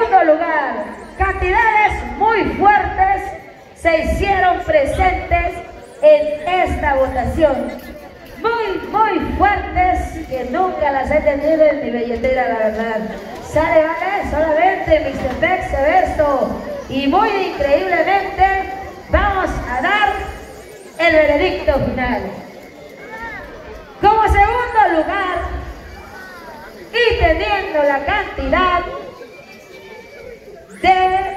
segundo lugar, cantidades muy fuertes se hicieron presentes en esta votación. Muy fuertes que nunca las he tenido en mi billetera, la verdad. Sale, vale, solamente Mr. Pex Severso. Y muy increíblemente vamos a dar el veredicto final. Como segundo lugar y teniendo la cantidad de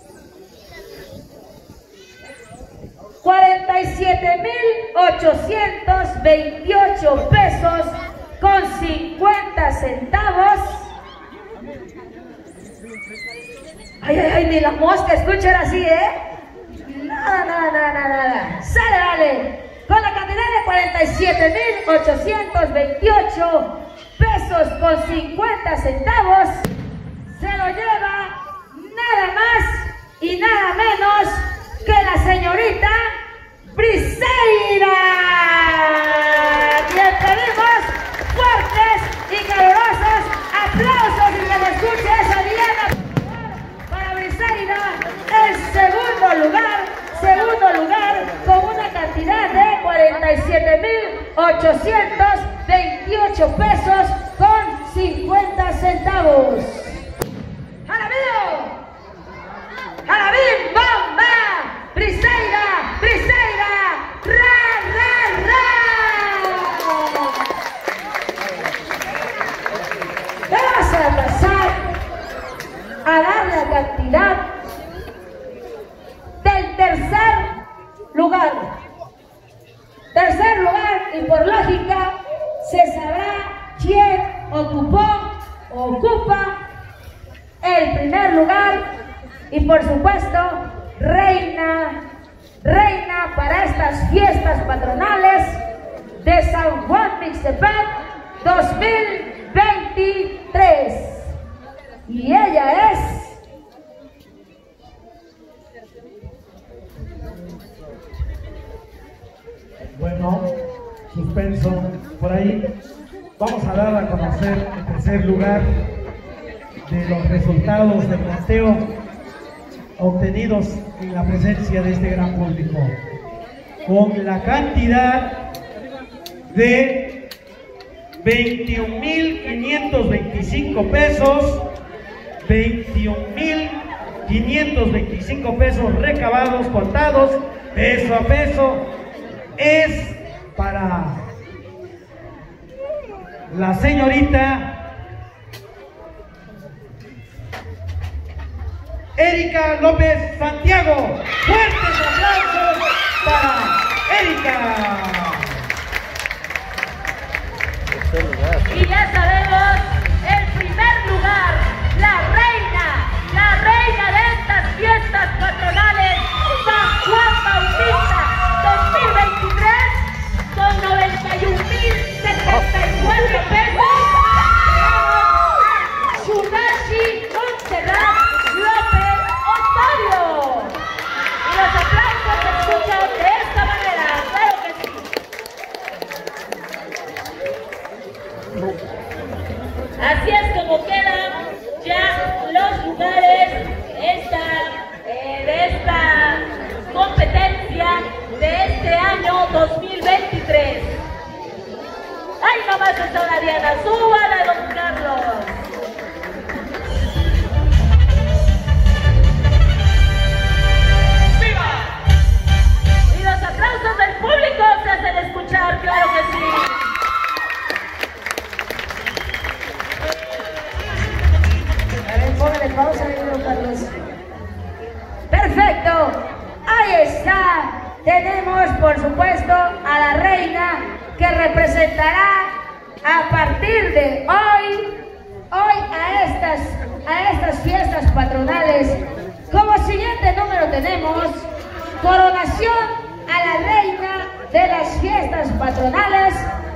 47,828 pesos con 50 centavos. Ay, ni la mosca escuchan así, Nada. Sale, vale. Con la cantidad de 47,828 pesos con 50 centavos, se lo lleva nada más y nada menos que la señorita Briseida. Le pedimos fuertes y calurosos aplausos y que le escuche esa diana para Briseida. El segundo lugar con una cantidad de 47,828 pesos con 50 centavos. ¡Jarabín, bomba! ¡Briseida! ¡Ra! Vamos a pasar a dar la cantidad del tercer lugar. Y por lógica se sabrá quién ocupa el primer lugar y por supuesto reina para estas fiestas patronales de San Juan Mixtepec 2023. Y ella es bueno, suspenso por ahí. Vamos a dar a conocer el tercer lugar de los resultados del conteo obtenidos en la presencia de este gran público, con la cantidad de 21,525 pesos, 21,525 pesos recabados, contados, peso a peso, es para la señorita Erika López Santiago. Fuertes aplausos para Erika. Y ya sabemos, el primer lugar, la reina de estas fiestas patronales, San Juan Bautista 2023, con 91,074 pesos. Tsunashi Montserrat López Osorio. Y los aplausos se escuchan de esta manera, claro que sí. Así es como quedan ya los lugares de esta competencia de este año 2023. ¡Ay, nomás está una Diana! ¡Súbala, don Carlos! ¡Viva! Y los aplausos del público se hacen escuchar, claro que sí. Póngale pausa ahí, don Carlos. Perfecto, ahí está. Tenemos por supuesto a la reina que representará a partir de hoy a estas fiestas patronales. Como siguiente número tenemos coronación a la reina de las fiestas patronales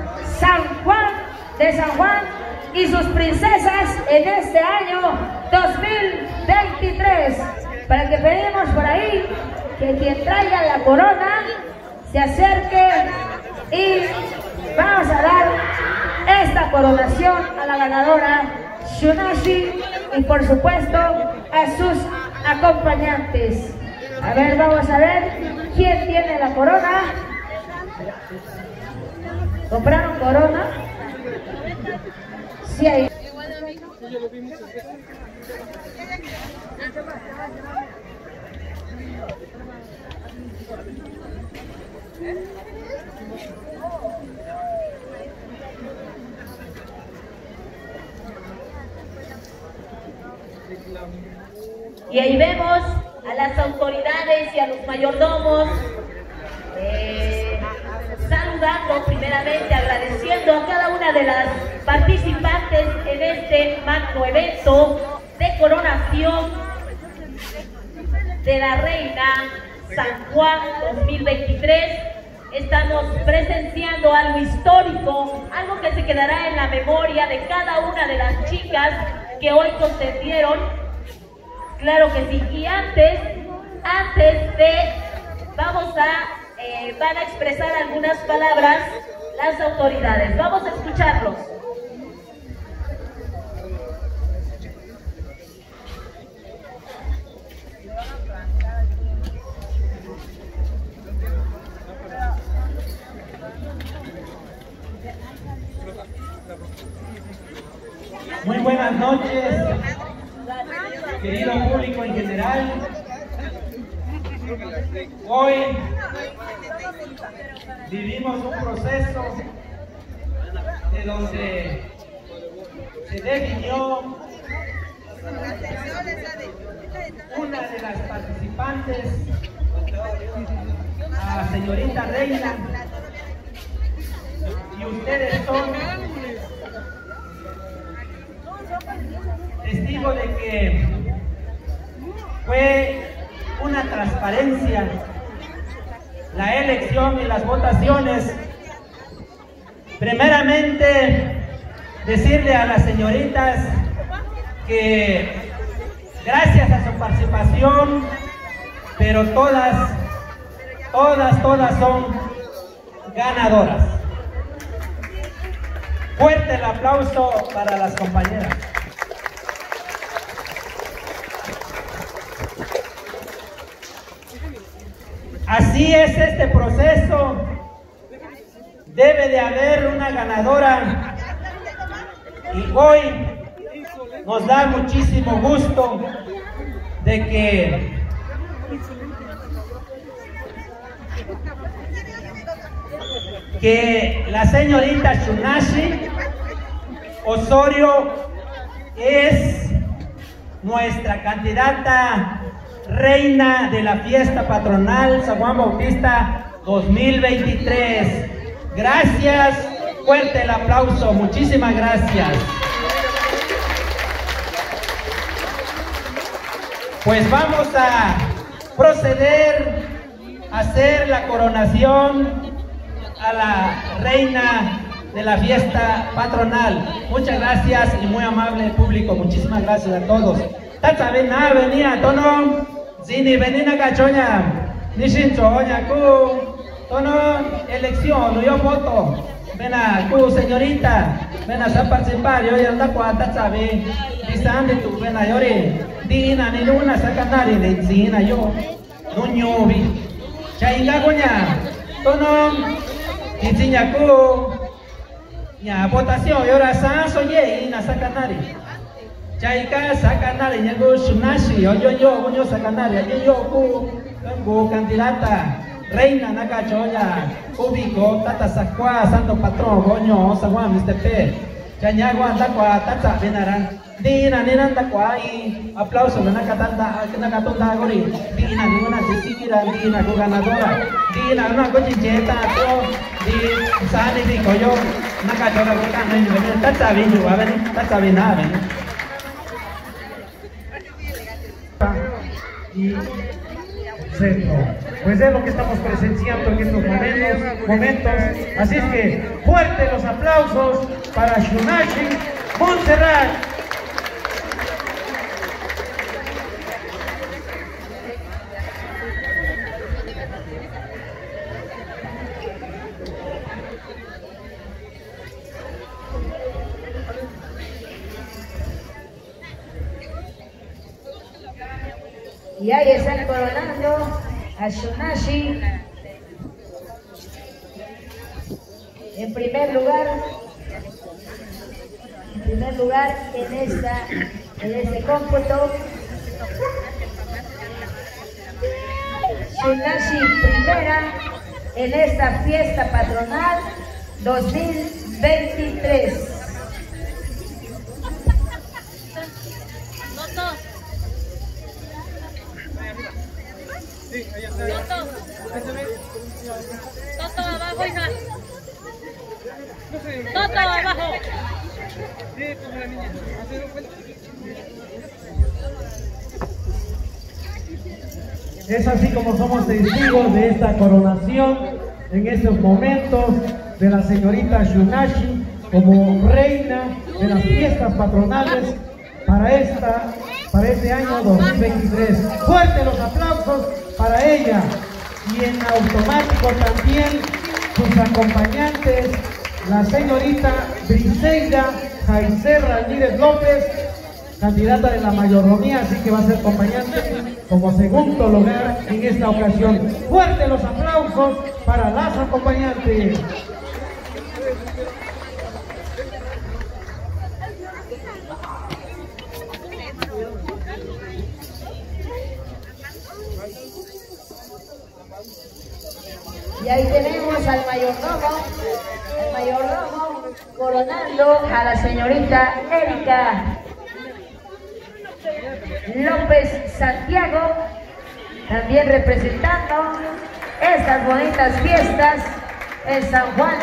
de San Juan y sus princesas en este año 2023. Para que pedimos por ahí que quien traiga la corona se acerque y vamos a dar esta coronación a la ganadora Tsunashi y por supuesto a sus acompañantes. A ver, vamos a ver quién tiene la corona. ¿Compraron corona? Sí, hay. Y ahí vemos a las autoridades y a los mayordomos saludando primeramente, agradeciendo a cada una de las participantes en este magno evento de coronación de la Reina San Juan 2023. Estamos presenciando algo histórico, algo que se quedará en la memoria de cada una de las chicas que hoy contendieron. Claro que sí. Y antes van a expresar algunas palabras las autoridades. Vamos a escucharlos. Muy buenas noches, querido público en general. Hoy vivimos un proceso de donde se definió una de las participantes, a señorita Reina, y ustedes son testigo de que fue una transparencia la elección y las votaciones. Primeramente, decirle a las señoritas que gracias a su participación, pero todas son ganadoras. Fuerte el aplauso para las compañeras. Así es este proceso, debe de haber una ganadora y hoy nos da muchísimo gusto de que la señorita Xunashi Osorio es nuestra candidata reina de la fiesta patronal San Juan Bautista 2023. Gracias, fuerte el aplauso, muchísimas gracias. Pues vamos a proceder a hacer la coronación a la reina de la fiesta patronal. Muchas gracias y muy amable público, muchísimas gracias a todos. Tata venía tono zini venina cachoña nishin choña ku tono elección yo voto vena ku señorita vena a participar yo anda kwa tata ve disande tu vena yore dina ni luna sacanari de zina yo no ñovi chainga coña tono itsiña ku ya votación yo ra sa soye ina sacanari Chaika sakanari nyago Xunashi yo sakanari yo ku candidata reina nakachoya ubico tata sakwa santo patrón coño sagwa mistepe chañagua anda kwa tata benaran dina nanda kwa y aplauso nakatonda gori dina ni una chiquira dina ku ganadora dina una cochincheta to di sani di koyo nakachora ku kan ni tata vinu a ver tata benave y centro. Pues es lo que estamos presenciando en estos momentos. Así es que fuerte los aplausos para Xunashi Montserrat. Y ahí están coronando a Shunashi. En primer lugar en este cómputo. Shunashi primera en esta fiesta patronal 2023. Toto abajo, hija. Toto abajo. Es así como somos testigos de esta coronación en estos momentos de la señorita Shunashi como reina de las fiestas patronales para este año 2023. Fuertes los aplausos para ella y en automático también sus acompañantes, la señorita Briseida Jaice Ramírez López, candidata de la mayordomía, así que va a ser acompañante como segundo lugar en esta ocasión. Fuertes los aplausos para las acompañantes. Y ahí tenemos al mayordomo coronando a la señorita Erika López Santiago, también representando estas bonitas fiestas en San Juan